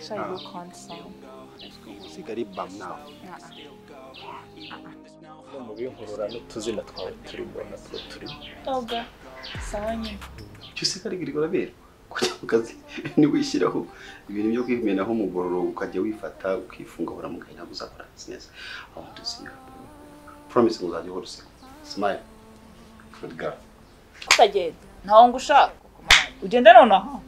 actually look handsome. Sigari bam now. Mu binkurura n'utuzina twawe turimo natwo turimo. Toga. Sawa nyine. Cyusigari girigora bero. Kujya mu kazi ni wishyiraho ibintu byo kwimenaho umugororo ukajya wifata ukifunga buramugaye ntabwo uzakora business. I want to see you. Promise muzajya hose. Smile. Good girl. Kutagenda. Ntaho ngushaka. Ugenda nonaha.